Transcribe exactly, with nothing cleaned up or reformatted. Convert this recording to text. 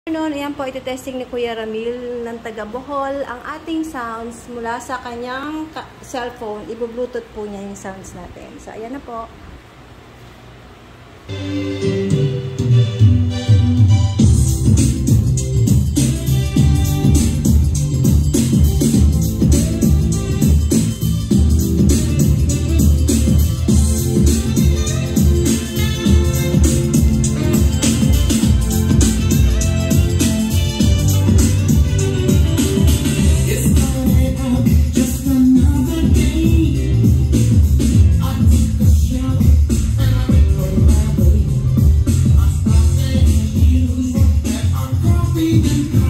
Noon, ayan po, ito-testing ni Kuya Ramil ng taga Bohol ang ating sounds mula sa kanyang cellphone. Ibu-bluetooth po niya yung sounds natin. So, ayan na po. We've been